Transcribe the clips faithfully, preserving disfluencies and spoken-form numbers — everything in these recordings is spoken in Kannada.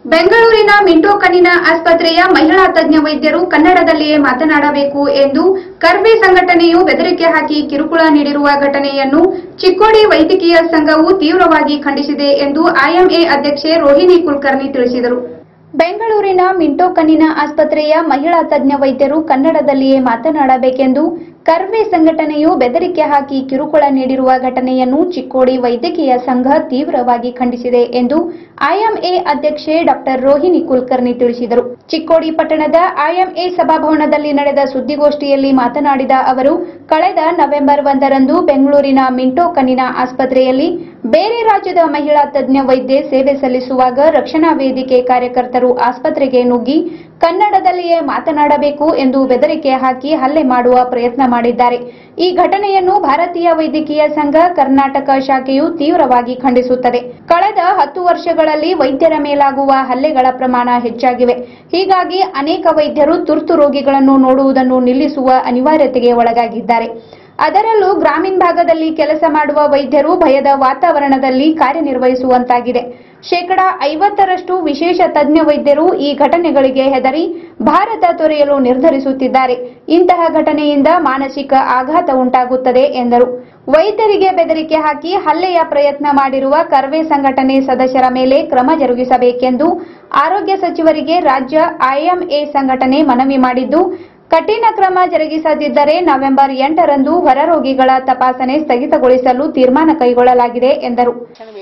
ಬೆಂಗಳೂರಿನ ಮಿಂಟೋ ಕಣ್ಣಿನ ಆಸ್ಪತ್ರೆಯ ಮಹಿಳಾ ತಜ್ಞ ವೈದ್ಯರು ಕನ್ನಡದಲ್ಲಿಯೇ ಮಾತನಾಡಬೇಕು ಎಂದು ಕರ್ವೆ ಸಂಘಟನೆಯು ಬೆದರಿಕೆ ಹಾಕಿ ಕಿರುಕುಳ ನೀಡಿರುವ ಘಟನೆಯನ್ನು ಚಿಕ್ಕೋಡಿ ವೈದ್ಯಕೀಯ ಸಂಘವು ತೀವ್ರವಾಗಿ ಖಂಡಿಸಿದೆ ಎಂದು ಐಎಂಎ ಅಧ್ಯಕ್ಷೆ ರೋಹಿಣಿ ಕುಲಕರ್ಣಿ ತಿಳಿಸಿದರು. ಬೆಂಗಳೂರಿನ ಮಿಂಟೋ ಕಣ್ಣಿನ ಆಸ್ಪತ್ರೆಯ ಮಹಿಳಾ ತಜ್ಞ ವೈದ್ಯರು ಕನ್ನಡದಲ್ಲಿಯೇ ಮಾತನಾಡಬೇಕೆಂದು ಕರ್ವೆ ಸಂಘಟನೆಯು ಬೆದರಿಕೆ ಹಾಕಿ ಕಿರುಕುಳ ನೀಡಿರುವ ಘಟನೆಯನ್ನು ಚಿಕ್ಕೋಡಿ ವೈದ್ಯಕೀಯ ಸಂಘ ತೀವ್ರವಾಗಿ ಖಂಡಿಸಿದೆ ಎಂದು ಐಎಂಎ ಅಧ್ಯಕ್ಷೆ ಡಾಕ್ಟರ್ ರೋಹಿಣಿ ಕುಲಕರ್ಣಿ ತಿಳಿಸಿದರು. ಚಿಕ್ಕೋಡಿ ಪಟ್ಟಣದ ಐಎಂಎ ಸಭಾಭವನದಲ್ಲಿ ನಡೆದ ಸುದ್ದಿಗೋಷ್ಠಿಯಲ್ಲಿ ಮಾತನಾಡಿದ ಅವರು, ಕಳೆದ ನವೆಂಬರ್ ಒಂದರಂದು ಬೆಂಗಳೂರಿನ ಮಿಂಟೋ ಕಣ್ಣಿನ ಆಸ್ಪತ್ರೆಯಲ್ಲಿ ಬೇರೆ ರಾಜ್ಯದ ಮಹಿಳಾ ತಜ್ಞ ವೈದ್ಯೆ ಸೇವೆ ಸಲ್ಲಿಸುವಾಗ ರಕ್ಷಣಾ ವೇದಿಕೆ ಕಾರ್ಯಕರ್ತರು ಆಸ್ಪತ್ರೆಗೆ ನುಗ್ಗಿ ಕನ್ನಡದಲ್ಲಿಯೇ ಮಾತನಾಡಬೇಕು ಎಂದು ಬೆದರಿಕೆ ಹಾಕಿ ಹಲ್ಲೆ ಮಾಡುವ ಪ್ರಯತ್ನ ಮಾಡಿದ್ದಾರೆ. ಈ ಘಟನೆಯನ್ನು ಭಾರತೀಯ ವೈದ್ಯಕೀಯ ಸಂಘ ಕರ್ನಾಟಕ ಶಾಖೆಯು ತೀವ್ರವಾಗಿ ಖಂಡಿಸುತ್ತದೆ. ಕಳೆದ ಹತ್ತು ವರ್ಷಗಳಲ್ಲಿ ವೈದ್ಯರ ಮೇಲಾಗುವ ಹಲ್ಲೆಗಳ ಪ್ರಮಾಣ ಹೆಚ್ಚಾಗಿವೆ. ಹೀಗಾಗಿ ಅನೇಕ ವೈದ್ಯರು ತುರ್ತು ರೋಗಿಗಳನ್ನು ನೋಡುವುದನ್ನು ನಿಲ್ಲಿಸುವ ಅನಿವಾರ್ಯತೆಗೆ ಒಳಗಾಗಿದ್ದಾರೆ. ಅದರಲ್ಲೂ ಗ್ರಾಮೀಣ ಭಾಗದಲ್ಲಿ ಕೆಲಸ ಮಾಡುವ ವೈದ್ಯರು ಭಯದ ವಾತಾವರಣದಲ್ಲಿ ಕಾರ್ಯನಿರ್ವಹಿಸುವಂತಾಗಿದೆ. ಶೇಕಡಾ ಐವತ್ತರಷ್ಟು ವಿಶೇಷ ತಜ್ಞ ವೈದ್ಯರು ಈ ಘಟನೆಗಳಿಗೆ ಹೆದರಿ ಭಾರತ ತೊರೆಯಲು ನಿರ್ಧರಿಸುತ್ತಿದ್ದಾರೆ. ಇಂತಹ ಘಟನೆಯಿಂದ ಮಾನಸಿಕ ಆಘಾತ ಉಂಟಾಗುತ್ತದೆ ಎಂದರು. ವೈದ್ಯರಿಗೆ ಬೆದರಿಕೆ ಹಾಕಿ ಹಲ್ಲೆಯ ಪ್ರಯತ್ನ ಮಾಡಿರುವ ಕರ್ವೆ ಸಂಘಟನೆ ಸದಸ್ಯರ ಮೇಲೆ ಕ್ರಮ ಜರುಗಿಸಬೇಕೆಂದು ಆರೋಗ್ಯ ಸಚಿವರಿಗೆ ರಾಜ್ಯ ಐಎಂಎ ಸಂಘಟನೆ ಮನವಿ ಮಾಡಿದ್ದು, ಕಠಿಣ ಕ್ರಮ ಜರುಗಿಸದಿದ್ದರೆ ನವೆಂಬರ್ ಎಂಟರಂದು ಹೊರರೋಗಿಗಳ ತಪಾಸಣೆ ಸ್ಥಗಿತಗೊಳಿಸಲು ತೀರ್ಮಾನ ಕೈಗೊಳ್ಳಲಾಗಿದೆ ಎಂದರು.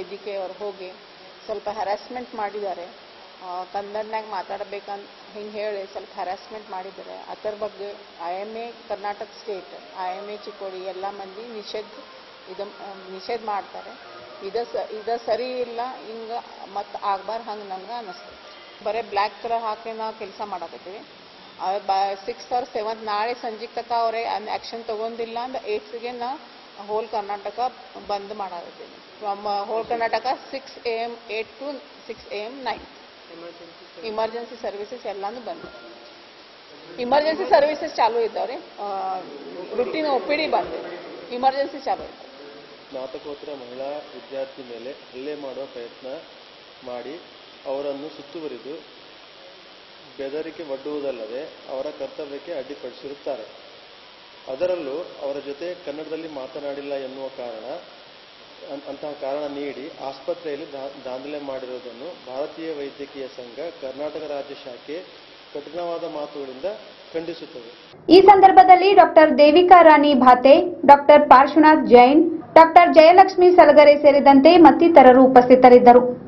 ಹೋಗಿ ಸ್ವಲ್ಪ ಹರಾಸ್ಮೆಂಟ್ ಮಾಡಿದ್ದಾರೆ, ಕನ್ನಡನಾಗ ಮಾತಾಡಬೇಕಂತ ಹಿಂಗೆ ಹೇಳಿ ಸ್ವಲ್ಪ ಹರಾಸ್ಮೆಂಟ್ ಮಾಡಿದ್ದಾರೆ. ಅದರ ಬಗ್ಗೆ I am a Karnataka state, I am a Chikkodi ಎಲ್ಲ ಮಂದಿ ನಿಷೇಧ ಇದು ನಿಷೇಧ ಮಾಡ್ತಾರೆ. ಇದ ಸ ಇದ ಸರಿ ಇಲ್ಲ, ಹಿಂಗೆ ಮತ್ತು ಆಗ್ಬಾರ್ದು ಹಂಗೆ ನಮ್ಗೆ ಅನ್ನಿಸ್ತದೆ. ಬರೀ ಬ್ಲ್ಯಾಕ್ ಕಲರ್ ಹಾಕಿ ನಾವು ಕೆಲಸ ಮಾಡಕತ್ತೀವಿ. ಬ ಸಿಕ್ಸ್ ಆರ್ ಸೆವೆಂತ್ ನಾಳೆ ಸಂಜೆ ತನಕ ಅವರೇ ಆ್ಯಕ್ಷನ್ ತೊಗೊಂಡಿಲ್ಲ ಅಂದ್ರೆ ಏಟ್ಸ್ಗೆ ನಾ ಹೋಲ್ ಕರ್ನಾಟಕ ಬಂದ್ ಮಾಡಾಕತ್ತೀನಿ. From whole Karnataka six A M eight to six A M nine emergency services ಎಲ್ಲಾನು ಬಂದು ಇಮರ್ಜೆನ್ಸಿ ಸರ್ವಿಸಸ್ ಚಾಲೂ ಇದ್ದಾವ್ರಿ. ರುಟೀನ್ ಒ ಪಿ ಡಿ ಬಂದು ಇಮರ್ಜೆನ್ಸಿ ಚಾಲೂ ಇದ್ದಾವೆ. ಸ್ನಾತಕೋತ್ತರ ಮಹಿಳಾ ವಿದ್ಯಾರ್ಥಿ ಮೇಲೆ ಹಲ್ಲೆ ಮಾಡುವ ಪ್ರಯತ್ನ ಮಾಡಿ ಅವರನ್ನು ಸುತ್ತುವರಿದು ಬೆದರಿಕೆ ಒಡ್ಡುವುದಲ್ಲದೆ ಅವರ ಕರ್ತವ್ಯಕ್ಕೆ ಅಡ್ಡಿಪಡಿಸಿರುತ್ತಾರೆ. ಅದರಲ್ಲೂ ಅವರ ಜೊತೆ ಕನ್ನಡದಲ್ಲಿ ಮಾತನಾಡಿಲ್ಲ ಎನ್ನುವ ಕಾರಣ ಅಂತಹ ಕಾರಣ ನೀಡಿ ಆಸ್ಪತ್ರೆಯಲ್ಲಿ ದಾಂಧಲೆ ಮಾಡಿರುವುದನ್ನು ಭಾರತೀಯ ವೈದ್ಯಕೀಯ ಸಂಘ ಕರ್ನಾಟಕ ರಾಜ್ಯ ಶಾಖೆ ಕಠಿಣವಾದ ಮಾತುಗಳಿಂದ ಖಂಡಿಸುತ್ತದೆ. ಈ ಸಂದರ್ಭದಲ್ಲಿ doctor Devika Rani Bhate, doctor Parshwanath Jain, doctor Jayalakshmi Salagare ಸೇರಿದಂತೆ ಮತ್ತಿತರರು ಉಪಸ್ಥಿತರಿದ್ದರು.